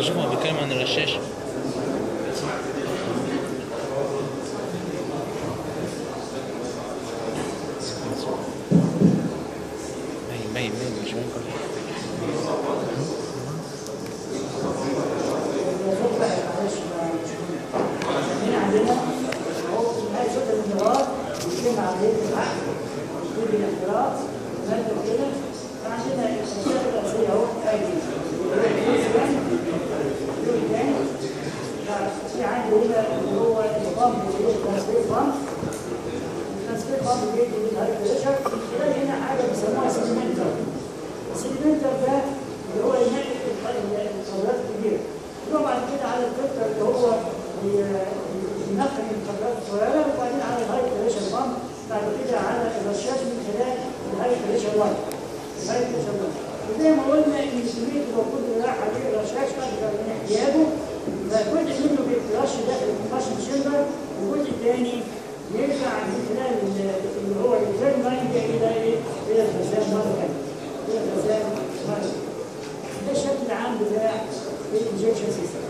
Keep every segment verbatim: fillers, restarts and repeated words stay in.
شوف هو بيتكلم عن الرشاش. باين باين باين مش باين كل حاجة. عندنا اهو هاي شوط الانتظار بيتم عمليه العقد وتجيب الاحتراز ونرجع كده. فعندنا الاشياء الرئيسيه اهو ادي في عندي هنا اللي هو البامب اللي هو الترانسفير بامب. الترانسفير بامب بيدي للهاي بريشر. ده هنا حاجه بيسموها سيديمنتر. السيديمنتر ده اللي هو ينقل القدرات الكبيره. يروح بعد كده على الفلتر اللي هو ينقل القدرات الصغيره، وبعدين على الهاي بريشر بامب، بعد كده على الرشاش من خلال الهاي بريشر لاين. الهاي بريشر لاين. وزي ما قلنا ان كميه الوقود اللي راح عليه الرشاش اكثر من احتياجه، فجزء منه بيترش داخل الكومباشن شيمبر، والجزء الثاني يرجع من خلال اللي هو الريتيرن لاين الى ايه؟ الى الخزان مره ثانيه. الى الخزان مره ثانيه. ده الشكل العام بتاع الانجكشن سيستم.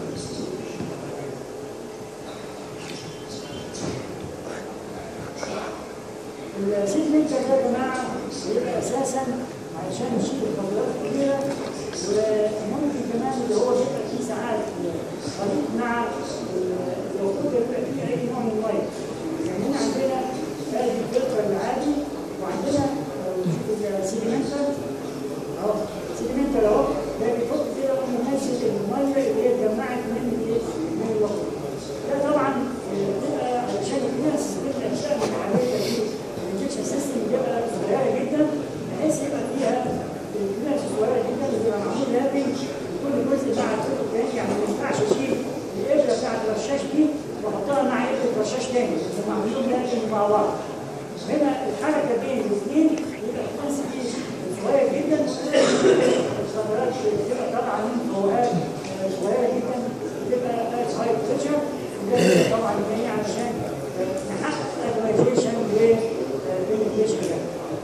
السيجمنتر ده يا جماعه بيبقى اساسا علشان نشيل القدرات الكبيره، وممكن كمان اللي هو بيبقى فيه ساعات خليط مع الوقود بيبقى فيه اي نوع من الميه. يعني هنا عندنا ادي الفلتر العادي، وعندنا نشوف السيجمنتر اهو. السيجمنتر اهو ده بيحط كده مناسب الميه اللي هي اتجمعت من من الوقود. ده طبعا بتبقى علشان الناس بتبقى تشتغل عليها دي الانجكشن سيستم بتبقى صغيره جدا، بحيث يبقى فيها الناس صغيره جدا بتبقى معمول لكن كل جزء مع الفلتر الثاني. يعني ما ينفعش اشيل الابره بتاعت الرشاش دي واحطها مع ابره رشاش ثاني، بس معمولين لكن مع بعض. هنا الحركه بين الاثنين يبقى الكونسبت صغير جدا، الخضرات بتبقى طالعه من فوهات صغيره جدا، بتبقى هاي بريشر. وده طبعا جاي علشان نحقق اجريجيشن للبنتيشن ده.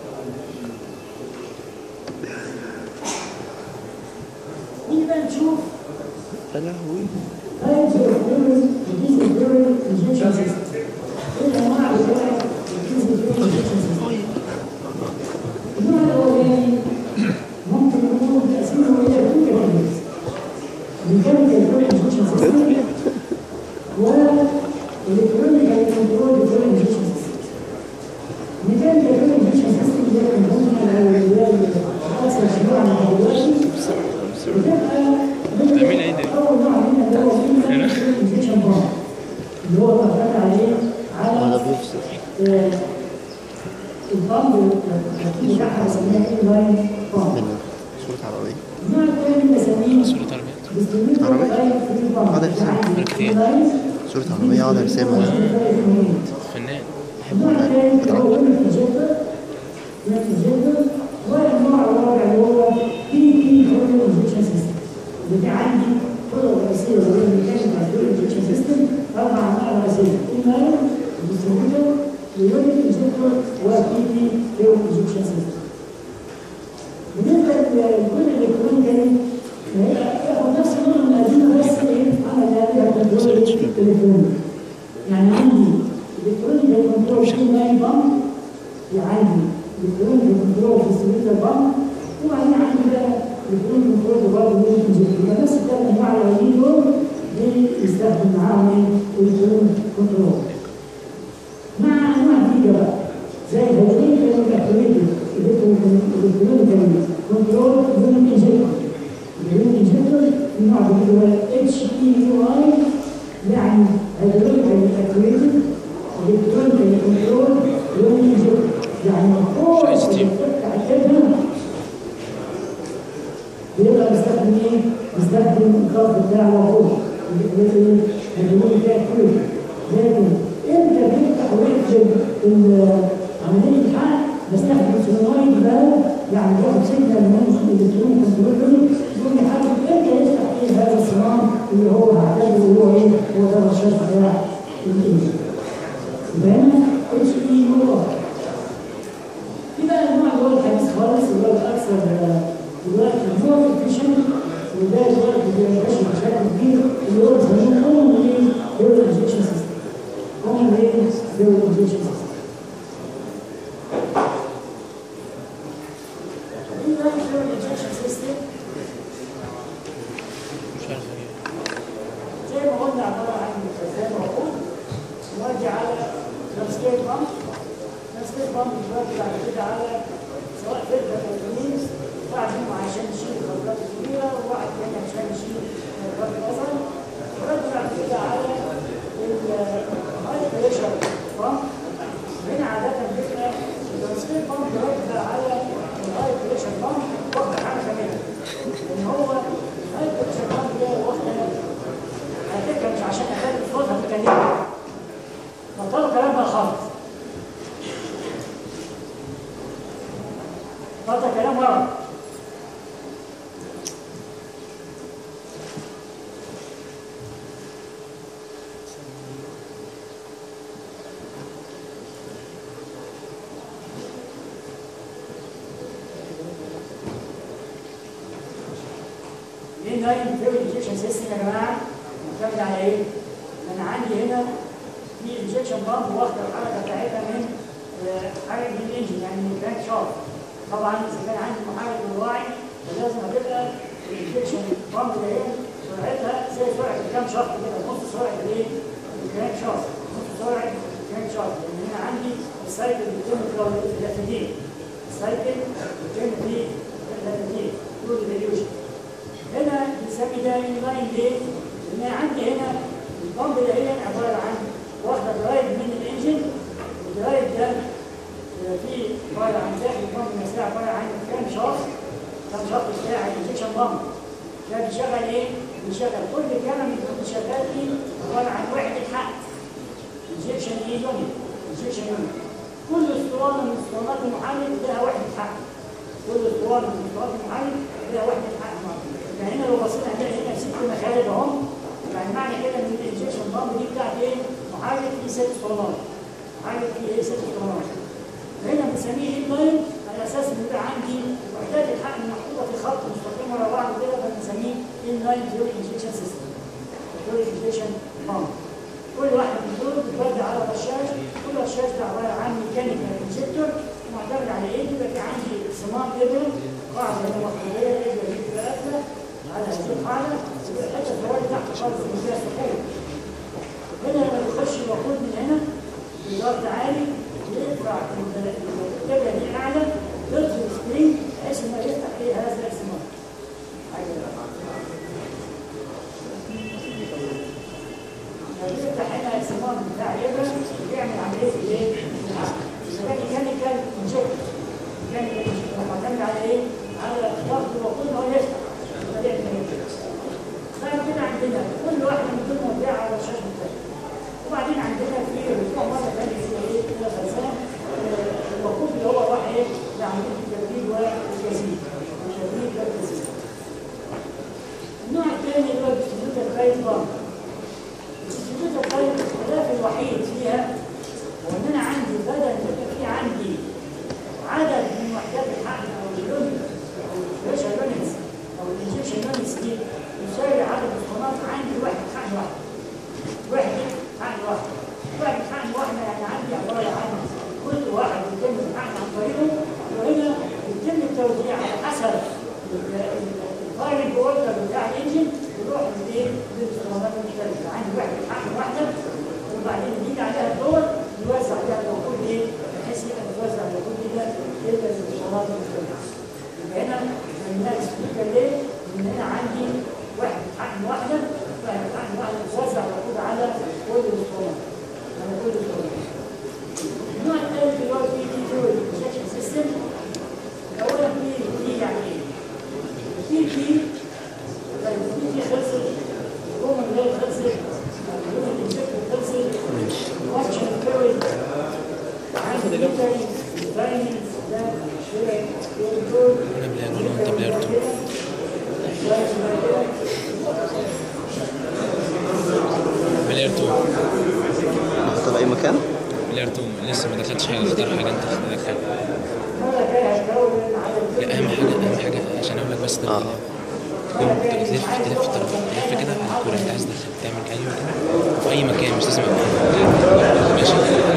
نيجي بقى نشوف يا لهوي types of fluids in this fluid injection system. ايه الانواع بتاعت الفلويد injection system؟ النوع الاولاني ممكن يكون تاثيره الى تو كاتيجوريز: ميكانيكال فلويد injection system والالكترونيكال كنترول فلويد injection system. ميكانيكال فلويد injection system ده من الاولويات الاكثر شيوعا دلوقتي، بتبقى اول نوع منها اللي هو الانجكشن بامب، اللي هو اتفقنا عليه على البامب بتاعها بنسميها ايه لاين بامب. صورة عربية. النوع الثاني بنسميه صورة عربية. عربية؟ هذا رسام. صورة عربية هذا رسام. فنان. النوع الثالث هو الانجكتور. الانجكتور والنوع الرابع اللي هو بي بي فلويد انجكشن سيستم. اللي في عندي طرق رئيسيه زي الميكانيكال فلويد انجكشن سيستم، اربع انواع رئيسيه: ايمايل، ديستريبيوتر، ويونت انجكتور، وبي بي فلويد انجكشن سيستم. بالنسبه للكل الالكترونيكالي فهي ياخد نفس النوع من الادويه، بس ايه عمل عليها كنترول الكتروني. يعني عندي الكترونيكال كنترول في لاين بامب، عندي الكترونيكال كنترول في الديستريبيوتر بامب، وبعدين عندي بقى الكترون كنترول برضه ممكن يبقى نفس الثلاث انواع الاولين دول بيستخدم معاهم الكترون كنترول. مع انواع جديده بقى زي الهيدروليكال اكتيفيتي الكترونيكال كنترول يونت انجكتور. اليونت انجكتور النوع جديد هو اتش اي يو اي، يعني هيدروليكال اكتيفيتي الكترونيكال كنترول يونت انجكتور. يعني هو بتاع الكلمه بيقدر يستخدم ايه؟ يستخدم الخط بتاع الوقود اللي بيقول فيها كويس. لكن امتى بيفتح ويقفل عمليه الحقن؟ بستخدم سولينويد فالف، يعني بياخد سيجنال من الالكترون كنترول يقوم يحدد امتى يفتح ايه هذا الصمام اللي هو هعتبره اللي هو ايه؟ هو ده الرشاش بتاع الانجل. يبقى هنا اتش اي يو ار. في بقى النوع اللي هو الحديث خالص اللي هو الاكثر دلوقتي فور افيشنت، وده دلوقتي بينتشر بشكل لين فلويد انجكشن سيستم. اللاين فلويد انجكشن سيستم زي ما قلنا عباره عن زي ما بقول نودي على ترانسكيت بامب. ترانسكيت بامب بتودي بعد كده على سواء فلتر او تمييز، واحد منهم عشان يشيل الخلطات الكبيره وواحد تاني عشان يشيل خلطات البصل، ورد بعد كده على الهاي بريشر بامب. هنا عاده بيبقى الترانسكيت بامب بيرد على الهاي بريشر بامب واخد حاجه كمان، لان هو الهاي بريشر بامب ده واخد على فكره مش عشان اخلي صوتها مكلمه، بطلوا كلام بقى خالص، بطل كلام ورا. ايه لاين فلويد انجكشن سيستم يا جماعه؟ معتمد على ايه؟ انا عندي هنا في انجكشن بامب واخده الحركه بتاعتها من حاجه من الانجن، يعني من الكرانك شافت. طبعا اذا كان عندي محرك بالراعي فلازم هتبقى الانجكشن بامب ده سرعتها زي سرعه الكام شافت كده، نص سرعه الايه؟ الكرانك شافت، نص سرعه الكرانك شافت، لان هنا عندي السايكل بيتم في اللاتينين، السايكل بيتم في اللاتينين طول الريليوشن. هنا بنسمي ده لاين ليه؟ لان عندي هنا البامب ده هي عباره عن واخده درايف من الانجن، الدرايف ده فيه عباره عن داخل البامب نفسها عباره عن كام شافت، كام شافت بتاع الانجكشن بامب. ده بيشغل ايه؟ بيشغل كل كلمه من دول شغال ايه؟ عباره عن وحده حق. انجكشن ايه يونت، انجكشن يونت. كل اسطوانه من اسطوانات المحرك لها وحده حق. كل اسطوانه من اسطوانات المحرك لها وحده حق. يعني هنا لو بصينا هنلاقي هنا ست مخارج اهم، يعني معنى كده ان الانجكشن بامب دي بتاعت ايه؟ محرك فيه ست اسطوانات. محرك فيه ايه؟ ست اسطوانات. هنا بنسميه ايه لاين على اساس ان يبقى عندي وحدات الحقن محطوطه في خط مستقيم ورا بعض كده، فبنسميه ان لاين فلويد انجكشن سيستم. فلويد انجكشن بامب. كل واحده من دول بتودي على رشاش، كل رشاش ده عباره عن ميكانيكال انجكتور معتمد على ايه؟ يبقى في عندي صمام ابره، قاعده هنا مخروجيه الابره دي بتبقى قافله على هذه القاعده، يبقى الحته الصغيره تحت خالص اللي فيها سحور. هنا لما بيخش الوقود من هنا بضغط عالي يرفع الابره دي اعلى، تدخل سبرينج بحيث انه يفتح ايه هذا الصمام. يفتح هنا الصمام بتاع الابره ويعمل عمليه الايه؟ اذا كان ميكانيكال انجكتور، ميكانيكال انجكتور معتمد على ايه؟ على ضغط الوقود هو يفتح. بعد كده عندنا كل واحده من دول موضوع على الشاشه بتاعتها. وبعدين عندنا في رجوع مره ثانيه في ايه؟ الى خزان الوقود اللي هو راح ايه؟ لعمليه التبريد والتجهيز. التبريد والتجهيز. النوع الثاني اللي هو الديستريبيوتر تايب بامب. الديستريبيوتر تايب الاختلاف الوحيد فيها هو ان انا عندي بدل ما يبقى في عندي عدد من وحدات الحقن او اليونت او البريشر يونتس او الانجكشن يونتس دي يساوي عدد الاسطوانات عندي وحده حقن واحده. وحده حقن واحده. وحده حقن واحده يعني عندي عباره عن كل واحد بيتم الحقن عن طريقه، وهنا بيتم التوزيع على حسب الفايرنج اوردر بتاع الانجن يروح لايه؟ للاسطوانات المختلفه. عندي وحده حقن واحده وبعدين بيجي عليها الدور يوزع عليها الوقود ايه؟ بحيث يبقى يوزع الوقود كده الى الاسطوانات المختلفه. يبقى هنا عندنا سبيكر ليه؟ ان هنا عندي وحده حقن واحده، وحده حقن واحده بتوزع الوقود على كل الاسطوانات. على كل الاسطوانات. النوع الثالث اللي هو البي تي فلويد انجكشن سيستم. اولا بي تي يعني ايه؟ بي تي طيب البي تي خلصت، الكومن اللي هي خلصت، الكومن انجكتور خلصت، فانكشن فلويد عندي ميتري فاينلز ده شيء كنترول بلاير اتنين. نحطها في اي مكان؟ بلاير اتنين لسه ما دخلتش حاجه، اختار حاجه انت تدخلها. لا اهم حاجه اهم حاجه عشان اقول لك بس ده. اه تلف تلف الطرف تلف كده على الكوره انت عايز تعمل ايوه كده في اي مكان، مش لازم ماشي. ماشي.